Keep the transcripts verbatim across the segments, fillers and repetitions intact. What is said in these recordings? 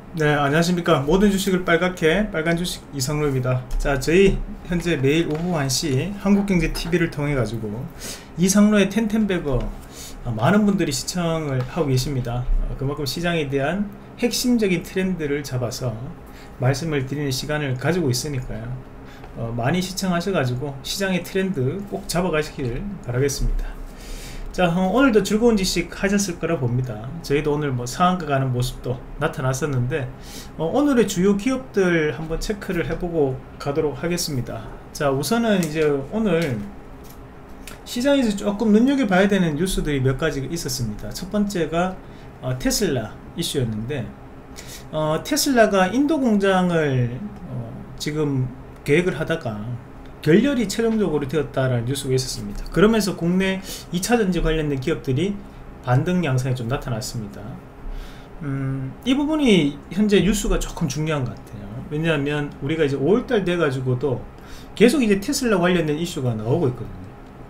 네, 안녕하십니까. 모든 주식을 빨갛게 빨간 주식 이상로입니다. 자, 저희 현재 매일 오후 한 시 한국경제티비를 통해 가지고 이상로의 텐텐베거 어, 많은 분들이 시청을 하고 계십니다. 어, 그만큼 시장에 대한 핵심적인 트렌드를 잡아서 말씀을 드리는 시간을 가지고 있으니까요. 어, 많이 시청하셔 가지고 시장의 트렌드 꼭 잡아가시길 바라겠습니다. 자, 어, 오늘도 즐거운 지식 하셨을 거라 봅니다. 저희도 오늘 뭐 상한가 가는 모습도 나타났었는데 어, 오늘의 주요 기업들 한번 체크를 해보고 가도록 하겠습니다. 자, 우선은 이제 오늘 시장에서 조금 눈여겨봐야 되는 뉴스들이 몇 가지 있었습니다. 첫 번째가 어, 테슬라 이슈였는데 어, 테슬라가 인도 공장을 어, 지금 계획을 하다가 결렬이 최종적으로 되었다라는 뉴스가 있었습니다. 그러면서 국내 이차전지 관련된 기업들이 반등 양상이 좀 나타났습니다. 음, 이 부분이 현재 뉴스가 조금 중요한 것 같아요. 왜냐하면 우리가 이제 오월달 돼가지고도 계속 이제 테슬라 관련된 이슈가 나오고 있거든요.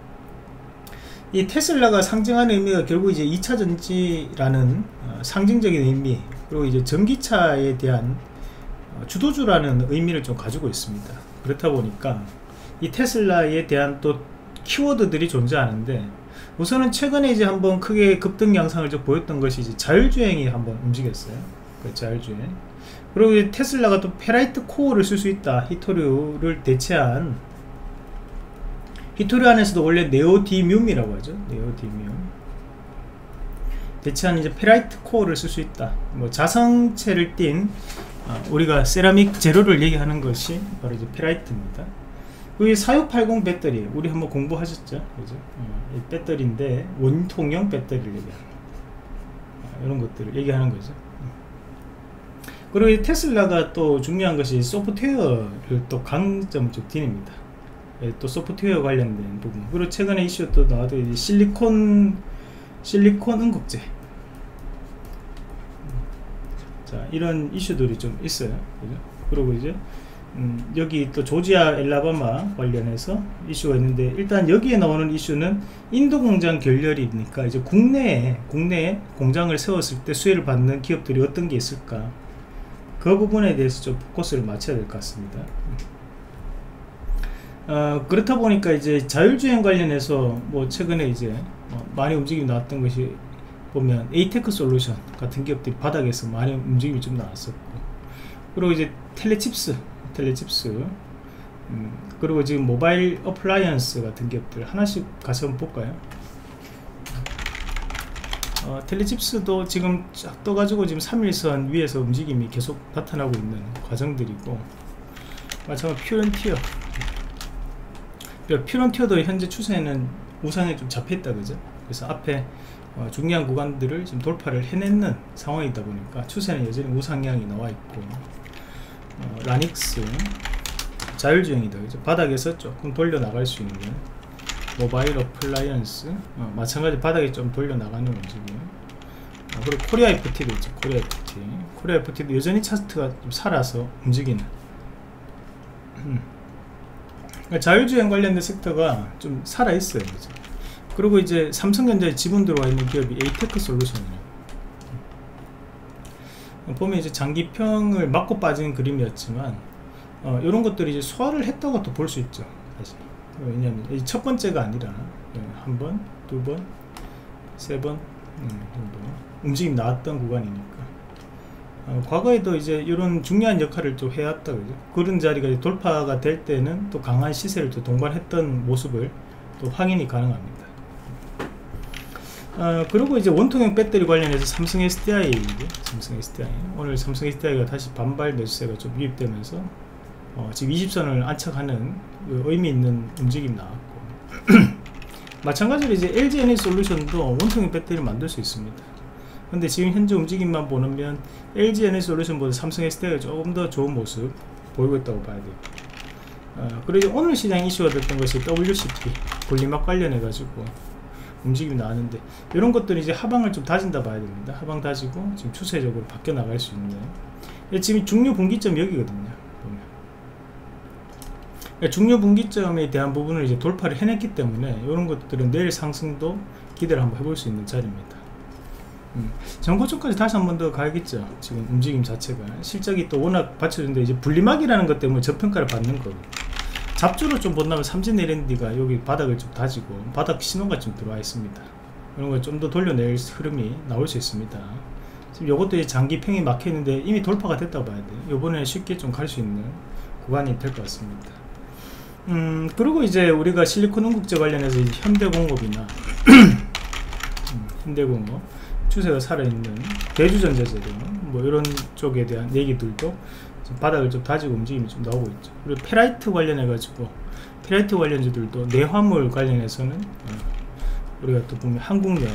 이 테슬라가 상징하는 의미가 결국 이제 이차전지라는 어, 상징적인 의미, 그리고 이제 전기차에 대한 어, 주도주라는 의미를 좀 가지고 있습니다. 그렇다 보니까 이 테슬라에 대한 또 키워드들이 존재하는데, 우선은 최근에 이제 한번 크게 급등 양상을 좀 보였던 것이 이제 자율주행이 한번 움직였어요. 그 자율주행. 그리고 테슬라가 또 페라이트 코어를 쓸 수 있다. 히토류를 대체한, 히토류 안에서도 원래 네오디뮴이라고 하죠. 네오디뮴. 대체한 이제 페라이트 코어를 쓸 수 있다. 뭐 자성체를 띤 어, 우리가 세라믹 재료를 얘기하는 것이 바로 이제 페라이트입니다. 그 사육팔공 배터리 우리 한번 공부하셨죠, 그죠? 어, 이 배터리인데 원통형 배터리를 얘기하는 어, 이런 것들을 얘기하는 거죠. 그리고 테슬라가 또 중요한 것이 소프트웨어를 또 강점을 좀 띄닙니다. 예, 또 소프트웨어 관련된 부분. 그리고 최근에 이슈 또 나와도 이제 실리콘 실리콘 응급제. 자, 이런 이슈들이 좀 있어요, 그죠? 그리고 이제 음, 여기 또 조지아 엘라바마 관련해서 이슈가 있는데, 일단 여기에 나오는 이슈는 인도 공장 결렬이니까 이제 국내에 국내에 공장을 세웠을 때 수혜를 받는 기업들이 어떤 게 있을까, 그 부분에 대해서 좀 포커스를 맞춰야 될 것 같습니다. 어, 그렇다 보니까 이제 자율주행 관련해서 뭐 최근에 이제 어, 많이 움직임이 나왔던 것이 보면 에이테크 솔루션 같은 기업들이 바닥에서 많이 움직임이 좀 나왔었고, 그리고 이제 텔레칩스 텔레칩스 음, 그리고 지금 모바일 어플라이언스 같은 기업들 하나씩 같이 한번 볼까요? 어, 텔레칩스도 지금 쫙 떠가지고 지금 삼일선 위에서 움직임이 계속 나타나고 있는 과정들이고, 마찬가지로 퓨런티어 퓨런티어도 현재 추세는 우상에 좀 잡혀있다, 그죠? 그래서 앞에 어, 중요한 구간들을 지금 돌파를 해내는 상황이다 보니까 추세는 여전히 우상향이 나와있고, 어, 라닉스 자율주행이다, 그죠? 바닥에서 조금 돌려 나갈 수 있는 모바일 어플라이언스 어, 마찬가지 바닥에 좀 돌려 나가는 움직임. 어, 그리고 코리아 에프티도 있죠. 코리아 에프티 코리아 에프티도 여전히 차트가 좀 살아서 움직이는 음. 그러니까 자율주행 관련된 섹터가 좀 살아있어요, 그죠? 그리고 이제 삼성전자에 지분 들어와 있는 기업이 에이테크 솔루션이에요. 보면 이제 장기평을 맞고 빠진 그림이었지만 어, 이런 것들이 이제 소화를 했다고 또 볼 수 있죠, 사실. 왜냐하면 이 첫 번째가 아니라 한 번, 두 번, 세 번 음, 정도 움직임 나왔던 구간이니까 어, 과거에도 이제 이런 중요한 역할을 좀 해왔다, 그죠? 그런 자리가 이제 돌파가 될 때는 또 강한 시세를 또 동반했던 모습을 또 확인이 가능합니다. 어, 그리고 이제 원통형 배터리 관련해서 삼성 에스디아이, 삼성 에스디아이 오늘 삼성 에스디아이가 다시 반발 매수세가 좀 유입되면서 어, 지금 이십선을 안착하는 의미 있는 움직임 나왔고 마찬가지로 이제 엘지 에너지솔루션도 원통형 배터리를 만들 수 있습니다. 근데 지금 현재 움직임만 보면 엘지 에너지솔루션보다 삼성 에스디아이가 조금 더 좋은 모습 보이고 있다고 봐야 돼요. 어, 그리고 오늘 시장 이슈가 됐던 것이 더블유씨피 분리막 관련해 가지고 움직임이 나왔는데, 이런 것들이 이제 하방을 좀 다진다 봐야 됩니다. 하방 다지고 지금 추세적으로 바뀌어 나갈 수 있는, 지금 중요 분기점 여기거든요, 보면. 그러니까 중요 분기점에 대한 부분을 이제 돌파를 해냈기 때문에 이런 것들은 내일 상승도 기대를 한번 해볼 수 있는 자리입니다. 음, 전고점까지 다시 한 번 더 가야겠죠. 지금 움직임 자체가 실적이 또 워낙 받쳐준데 이제 분리막이라는 것 때문에 저평가를 받는 거고, 잡주로 좀 본다면 삼진 내랜디가 여기 바닥을 좀 다지고 바닥 신호가 좀 들어와 있습니다. 이런 걸 좀 더 돌려낼 흐름이 나올 수 있습니다. 지금 요것도 장기 평이 막혀 있는데 이미 돌파가 됐다고 봐야 돼요. 요번에 쉽게 좀 갈 수 있는 구간이 될 것 같습니다. 음, 그리고 이제 우리가 실리콘 응급제 관련해서 이제 현대공업이나 음, 현대공업 추세가 살아있는 대주전자재료 뭐 이런 쪽에 대한 얘기들도 바닥을 좀 다지고 움직임이 좀 나오고 있죠. 그리고 페라이트 관련해 가지고 페라이트 관련주들도 내화물 관련해서는 어, 우리가 또 보면 한국여화,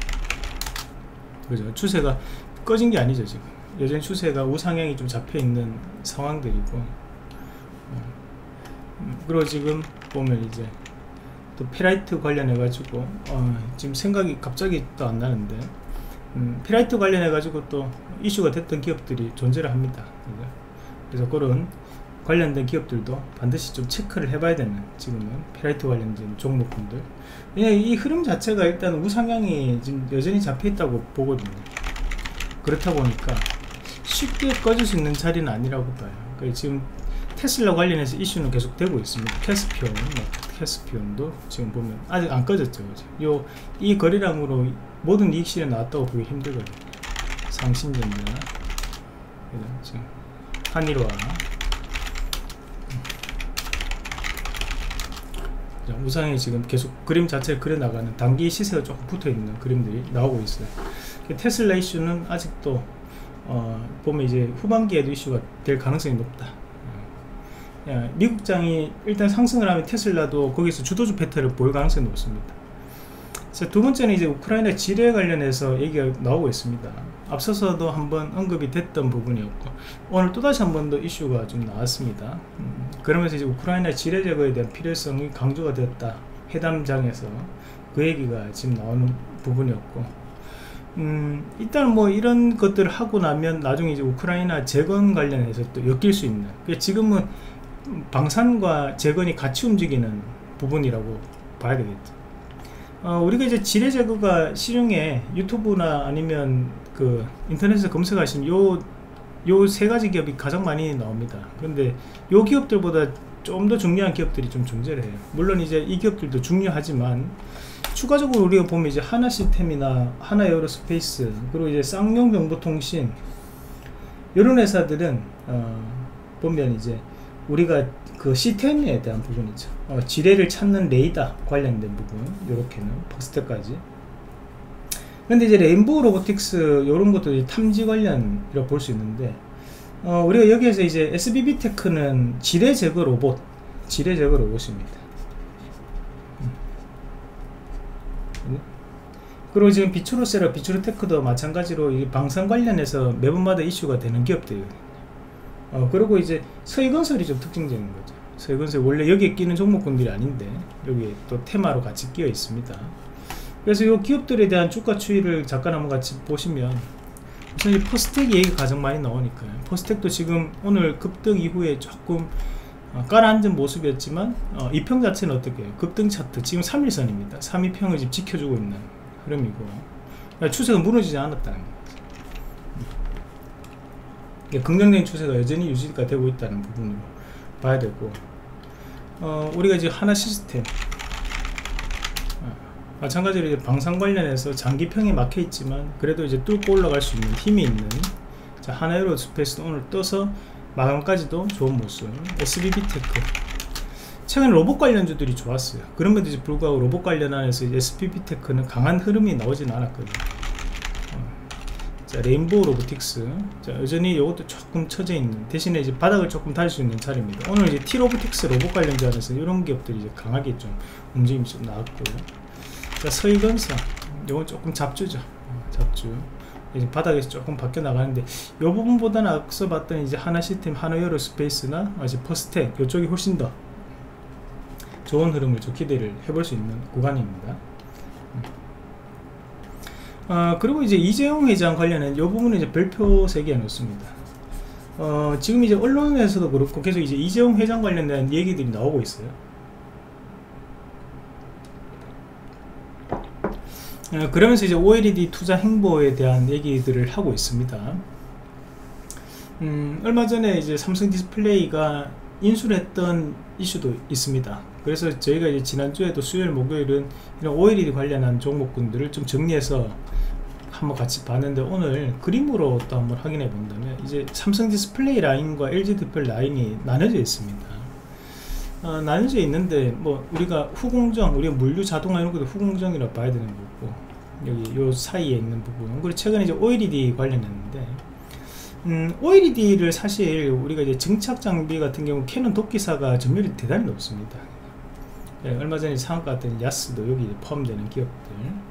그죠? 추세가 꺼진 게 아니죠. 지금 여전히 추세가 우상향이 좀 잡혀 있는 상황들이고, 어, 그리고 지금 보면 이제 또 페라이트 관련해 가지고 어, 지금 생각이 갑자기 또 안 나는데, 음, 페라이트 관련해 가지고 또 이슈가 됐던 기업들이 존재를 합니다. 그죠? 그래서 그런 관련된 기업들도 반드시 좀 체크를 해봐야 되는 지금은 페라이트 관련된 종목군들. 왜냐면 이 흐름 자체가 일단 우상향이 지금 여전히 잡혀있다고 보거든요. 그렇다 보니까 쉽게 꺼질 수 있는 자리는 아니라고 봐요. 그러니까 지금 테슬라 관련해서 이슈는 계속 되고 있습니다. 캐스피온, 캐스피온도 지금 보면 아직 안 꺼졌죠. 요, 이 거래량으로 모든 이익 실현 나왔다고 보기 힘들거든요. 상신전자, 지금 한일화, 우상이 지금 계속 그림 자체를 그려나가는 단기 시세가 조금 붙어있는 그림들이 나오고 있어요. 테슬라 이슈는 아직도 어, 보면 이제 후반기에도 이슈가 될 가능성이 높다. 야, 미국장이 일단 상승을 하면 테슬라도 거기서 주도주 패턴을 보일 가능성이 높습니다. 자, 두 번째는 이제 우크라이나 지뢰 관련해서 얘기가 나오고 있습니다. 앞서서도 한번 언급이 됐던 부분이었고, 오늘 또다시 한 번 더 이슈가 좀 나왔습니다. 음, 그러면서 이제 우크라이나 지뢰 제거에 대한 필요성이 강조가 되었다. 회담장에서 그 얘기가 지금 나오는 부분이었고, 음, 일단 뭐 이런 것들을 하고 나면 나중에 이제 우크라이나 재건 관련해서 또 엮일 수 있는, 지금은 방산과 재건이 같이 움직이는 부분이라고 봐야 되겠죠. 어, 우리가 이제 지뢰 제거가 시중에 유튜브나 아니면 그 인터넷에서 검색하시면 요 요 세 가지 기업이 가장 많이 나옵니다. 그런데 요 기업들보다 좀 더 중요한 기업들이 좀 존재를 해요. 물론 이제 이 기업들도 중요하지만 추가적으로 우리가 보면 이제 하나 시스템이나 하나 에어로스페이스, 그리고 이제 쌍용정보통신, 이런 회사들은 어, 보면 이제 우리가 그 시스템에 대한 부분이죠. 어, 지뢰를 찾는 레이더 관련된 부분, 요렇게는 퍼스트까지. 근데 이제 레인보우 로보틱스 요런 것도 탐지 관련이라고 볼 수 있는데, 어, 우리가 여기에서 이제 에스비비테크는 지뢰 제거 로봇, 지뢰 제거 로봇입니다. 음. 그리고 지금 비추로세라, 비추로테크도 마찬가지로 이 방산 관련해서 매번마다 이슈가 되는 기업들이거든요. 어, 그리고 이제 서희건설이 좀 특징적인 거죠. 서희건설 원래 여기에 끼는 종목군들이 아닌데 여기 또 테마로 같이 끼어 있습니다. 그래서 이 기업들에 대한 주가 추이를 잠깐 한번 같이 보시면, 우선 이 포스텍 얘기가 가장 많이 나오니까요. 포스텍도 지금 오늘 급등 이후에 조금 어, 깔아앉은 모습이었지만 어, 이 평 자체는 어떻게 해요? 급등 차트 지금 삼 일선입니다. 삼 일평을 지금 지켜주고 있는 흐름이고, 그러니까 추세가 무너지지 않았다는 거예요. 긍정적인 추세가 여전히 유지가 되고 있다는 부분으로 봐야 되고, 어, 우리가 이제 하나 시스템 어, 마찬가지로 이제 방산 관련해서 장기평에 막혀 있지만 그래도 이제 뚫고 올라갈 수 있는 힘이 있는, 자, 하나 에어로스페이스도 오늘 떠서 마감까지도 좋은 모습. 에스비비테크 최근 로봇 관련주들이 좋았어요. 그럼에도 이제 불구하고 로봇 관련해서 에스비비테크는 강한 흐름이 나오진 않았거든요. 자, 레인보우 로보틱스, 자, 여전히 이것도 조금 처져 있는, 대신에 이제 바닥을 조금 달릴 수 있는 자리입니다. 오늘 이제 T-로보틱스 로봇 관련주 안에서 이런 기업들이 이제 강하게 좀 움직임이 좀 나왔고, 자, 서희건설, 이건 조금 잡주죠. 잡주. 이제 바닥에서 조금 바뀌어 나가는데, 이 부분보다는 앞서 봤던 이제 하나 시스템, 하나 에어로스페이스나 이제 퍼스텍, 이쪽이 훨씬 더 좋은 흐름을 좀 기대를 해볼 수 있는 구간입니다. 어, 그리고 이제 이재용 회장 관련된 이 부분은 이제 별표 세 개 놓습니다. 어, 지금 이제 언론에서도 그렇고 계속 이제 이재용 회장 관련된 얘기들이 나오고 있어요. 어, 그러면서 이제 오엘이디 투자 행보에 대한 얘기들을 하고 있습니다. 음, 얼마 전에 이제 삼성 디스플레이가 인수를 했던 이슈도 있습니다. 그래서 저희가 이제 지난주에도 수요일 목요일은 이런 오엘이디 관련한 종목군들을 좀 정리해서 한번 같이 봤는데, 오늘 그림으로 또 한번 확인해 본다면 이제 삼성 디스플레이 라인과 엘지 디스플레이 라인이 나눠져 있습니다. 어, 나눠져 있는데 뭐 우리가 후공정, 우리가 물류 자동화 이런 것도 후공정이라 봐야 되는 거고, 여기 요 사이에 있는 부분, 그리고 최근에 이제 오엘이디 관련했는데, 음, 오엘이디를 사실 우리가 이제 증착 장비 같은 경우 캐논 도끼사가 점유율이 대단히 높습니다. 네, 얼마 전에 상한가 같은 야스도 여기 포함되는 기업들,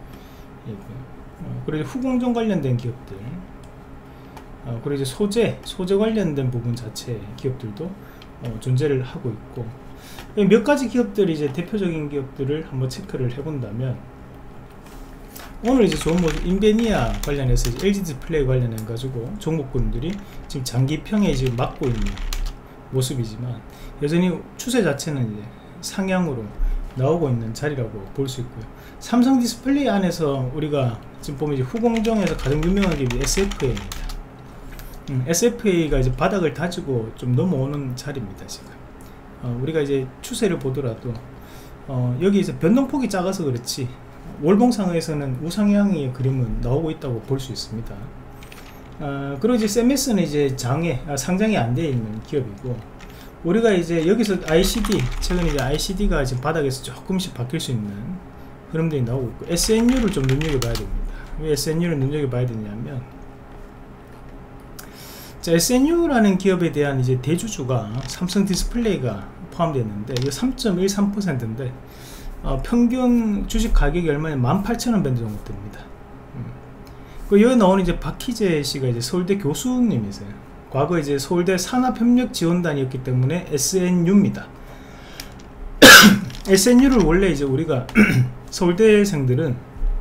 어, 그리고 후공정 관련된 기업들, 어, 그리고 이제 소재, 소재 관련된 부분 자체 기업들도 어, 존재를 하고 있고, 몇 가지 기업들이 이제 대표적인 기업들을 한번 체크를 해본다면, 오늘 이제 좋은 모습, 인베니아 관련해서 이제 엘지 디스플레이 관련해 가지고 종목군들이 지금 장기평에 지금 막고 있는 모습이지만, 여전히 추세 자체는 이제 상향으로 나오고 있는 자리라고 볼 수 있고요. 삼성 디스플레이 안에서 우리가 지금 보면 이제 후공정에서 가장 유명한 기업이 에스에프에이입니다. 음, 에스에프에이가 이제 바닥을 다지고 좀 넘어오는 자리입니다. 지금 어, 우리가 이제 추세를 보더라도 어, 여기 이제 변동폭이 작아서 그렇지 월봉상에서는 우상향의 그림은 나오고 있다고 볼 수 있습니다. 어, 그리고 이제 샘에스는 이제 장애, 아, 상장이 안 되어 있는 기업이고, 우리가 이제 여기서 아이씨디, 최근에 이제 아이씨디가 지금 바닥에서 조금씩 바뀔 수 있는 흐름들이 나오고 있고, 에스엔유를 좀 눈여겨봐야 됩니다. 왜 에스엔유를 눈여겨봐야 되냐면, 자, 에스엔유라는 기업에 대한 이제 대주주가 삼성 디스플레이가 포함되어 있는데, 이거 삼 점 일삼 퍼센트인데, 어, 평균 주식 가격이 얼마냐, 만 팔천 원 밴드 정도 됩니다. 음. 그 여기 나오는 이제 박희재 씨가 이제 서울대 교수님이세요. 과거 이제 서울대 산업협력지원단이었기 때문에 에스엔유입니다. 에스엔유를 원래 이제 우리가 서울대생들은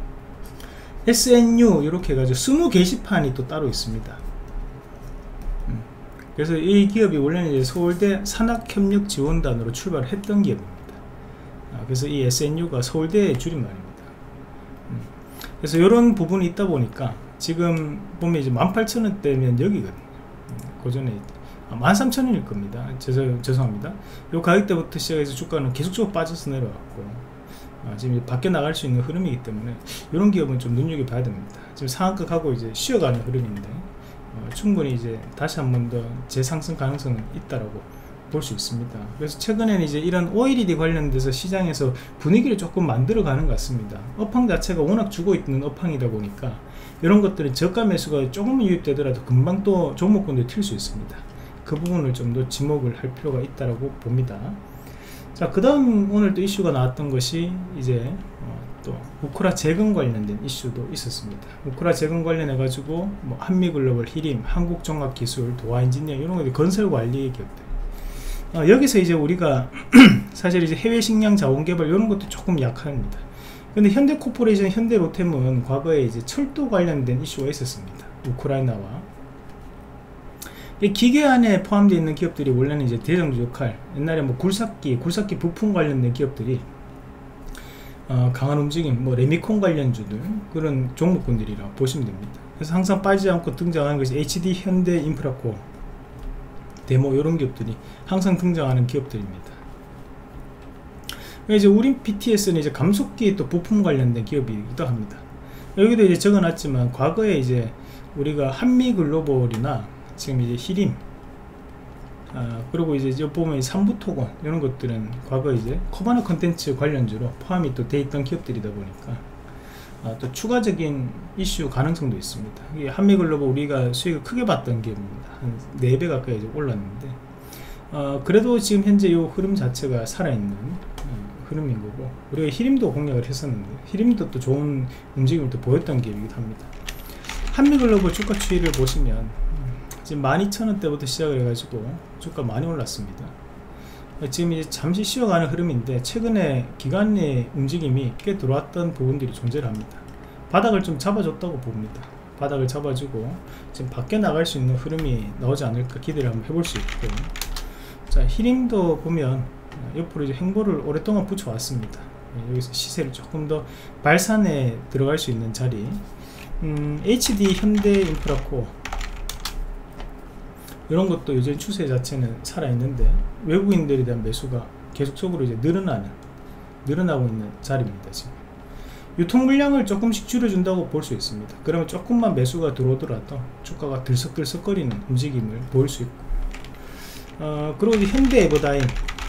에스엔유 이렇게 해가지고 스무 게시판이 또 따로 있습니다. 음. 그래서 이 기업이 원래는 이제 서울대 산업협력지원단으로 출발을 했던 기업입니다. 아, 그래서 이 에스엔유가 서울대의 줄임말입니다. 음. 그래서 이런 부분이 있다 보니까 지금 보면 이제 만 팔천 원대면 여기거든요. 고전에 만 삼천 원일 겁니다. 죄송, 죄송합니다. 요 가격대부터 시작해서 주가는 계속적으로 빠져서 내려왔고, 아, 지금 밖에 나갈 수 있는 흐름이기 때문에 이런 기업은 좀 눈여겨봐야 됩니다. 지금 상한가 가고 이제 쉬어가는 흐름인데, 어, 충분히 이제 다시 한 번 더 재상승 가능성은 있다라고 볼 수 있습니다. 그래서 최근에는 이제 이런 오엘이디 관련돼서 시장에서 분위기를 조금 만들어가는 것 같습니다. 업황 자체가 워낙 주고 있는 업황이다 보니까 이런 것들은 저가 매수가 조금만 유입되더라도 금방 또 종목군들이 튈 수 있습니다. 그 부분을 좀 더 지목을 할 필요가 있다라고 봅니다. 자, 그 다음 오늘 또 이슈가 나왔던 것이 이제 어, 또 우크라 재건 관련된 이슈도 있었습니다. 우크라 재건 관련해 가지고 뭐 한미글로벌, 히림, 한국종합기술, 도화엔지니어 이런 것들 건설관리 기업들, 어, 여기서 이제 우리가 사실 이제 해외 식량 자원개발 이런 것도 조금 약합니다. 근데 현대코퍼레이션, 현대로템은 과거에 이제 철도 관련된 이슈가 있었습니다. 우크라이나와 이 기계 안에 포함되어 있는 기업들이 원래는 이제 대장주 역할, 옛날에 뭐 굴삭기, 굴삭기 부품 관련된 기업들이 어, 강한 움직임, 뭐 레미콘 관련주들 그런 종목군들이라 보시면 됩니다. 그래서 항상 빠지지 않고 등장하는 것이 에이치디, 현대, 인프라코, 데모 이런 기업들이 항상 등장하는 기업들입니다. 이제 우린 비티에스는 이제 감속기 또 부품 관련된 기업이기도 합니다. 여기도 이제 적어놨지만 과거에 이제 우리가 한미글로벌이나 지금 이제 히림, 아, 그리고 이제 저 보면 삼부토건 이런 것들은 과거 이제 코바나 컨텐츠 관련주로 포함이 또 돼 있던 기업들이다 보니까 아, 또 추가적인 이슈 가능성도 있습니다. 이게 한미글로벌 우리가 수익을 크게 봤던 기업입니다. 한 네 배 가까이 이제 올랐는데, 어, 그래도 지금 현재 이 흐름 자체가 살아있는 어, 흐름인 거고, 우리가 히림도 공략을 했었는데 히림도 또 좋은 움직임을 또 보였던 기업이기도 합니다. 한미글로벌 주가 추이를 보시면 음, 지금 만 이천 원대부터 시작을 해가지고 주가 많이 올랐습니다. 지금 이제 잠시 쉬어가는 흐름인데 최근에 기관 내 움직임이 꽤 들어왔던 부분들이 존재를 합니다. 바닥을 좀 잡아줬다고 봅니다. 바닥을 잡아주고 지금 밖에 나갈 수 있는 흐름이 나오지 않을까 기대를 한번 해볼 수 있고, 자, 히림도 보면 옆으로 이제 행보를 오랫동안 붙여왔습니다. 여기서 시세를 조금 더 발산에 들어갈 수 있는 자리. 음, 에이치디 현대인프라코어 이런 것도 요즘 추세 자체는 살아있는데 외국인들에 대한 매수가 계속적으로 이제 늘어나는 늘어나고 있는 자리입니다. 지금 유통 물량을 조금씩 줄여준다고 볼 수 있습니다. 그러면 조금만 매수가 들어오더라도 주가가 들썩들썩거리는 움직임을 보일 수 있고, 어, 그리고 이제 현대에버다임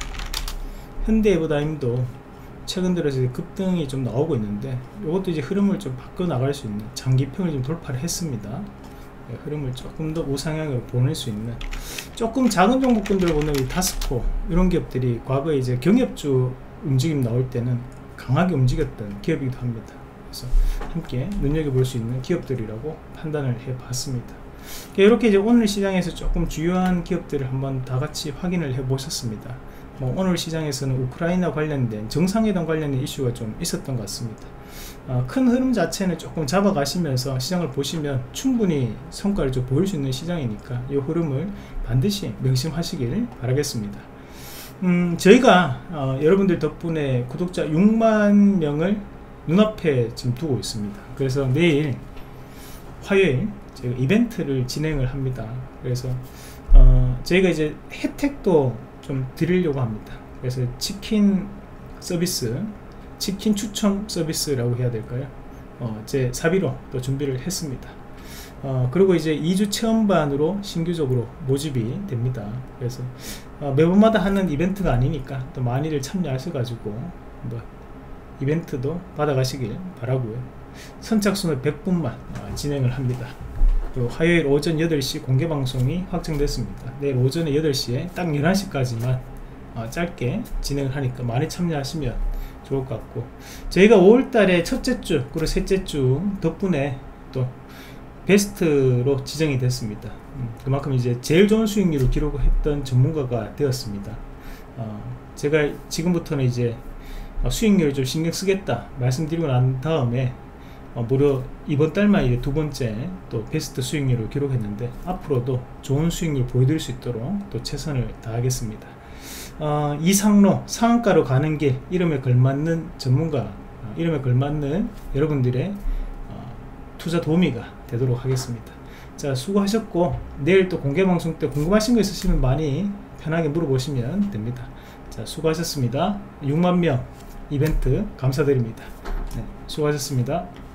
현대에버다임도 최근 들어서 급등이 좀 나오고 있는데 이것도 이제 흐름을 좀 바꿔 나갈 수 있는 장기평을 좀 돌파를 했습니다. 네, 흐름을 조금 더 우상향으로 보낼 수 있는 조금 작은 종목군들 보면 이 다스코 이런 기업들이 과거에 이제 경협주 움직임 나올 때는 강하게 움직였던 기업이기도 합니다. 그래서 함께 눈여겨볼 수 있는 기업들이라고 판단을 해 봤습니다. 이렇게 이제 오늘 시장에서 조금 주요한 기업들을 한번 다 같이 확인을 해 보셨습니다. 뭐 오늘 시장에서는 우크라이나 관련된 정상회담 관련된 이슈가 좀 있었던 것 같습니다. 어, 큰 흐름 자체는 조금 잡아가시면서 시장을 보시면 충분히 성과를 좀 보일 수 있는 시장이니까 이 흐름을 반드시 명심하시길 바라겠습니다. 음, 저희가 어, 여러분들 덕분에 구독자 육만 명을 눈앞에 지금 두고 있습니다. 그래서 내일 화요일 저희가 이벤트를 진행을 합니다. 그래서 어, 저희가 이제 혜택도 좀 드리려고 합니다. 그래서 치킨 서비스, 치킨 추첨 서비스라고 해야 될까요? 어, 제 사비로 또 준비를 했습니다. 어, 그리고 이제 이 주 체험반으로 신규적으로 모집이 됩니다. 그래서 어, 매번마다 하는 이벤트가 아니니까 또 많이들 참여하셔가지고 뭐 이벤트도 받아가시길 바라고요. 선착순을 백 분만 어, 진행을 합니다. 그리고 화요일 오전 여덟 시 공개방송이 확정됐습니다. 내일 오전에 여덟 시에 딱 열한 시까지만 어, 짧게 진행을 하니까 많이 참여하시면 좋을 것 같고, 저희가 오월달에 첫째 주 그리고 셋째 주 덕분에 또 베스트로 지정이 됐습니다. 음, 그만큼 이제 제일 좋은 수익률을 기록했던 전문가가 되었습니다. 어, 제가 지금부터는 이제 수익률을 좀 신경 쓰겠다 말씀드리고 난 다음에 어, 무려 이번 달만 이제 두 번째 또 베스트 수익률을 기록했는데 앞으로도 좋은 수익률 보여드릴 수 있도록 또 최선을 다하겠습니다. 어, 이상로 상한가로 가는 길, 이름에 걸맞는 전문가, 어, 이름에 걸맞는 여러분들의 어, 투자 도우미가 되도록 하겠습니다. 자, 수고하셨고 내일 또 공개방송 때 궁금하신 거 있으시면 많이 편하게 물어보시면 됩니다. 자, 수고하셨습니다. 육만 명 이벤트 감사드립니다. 네, 수고하셨습니다.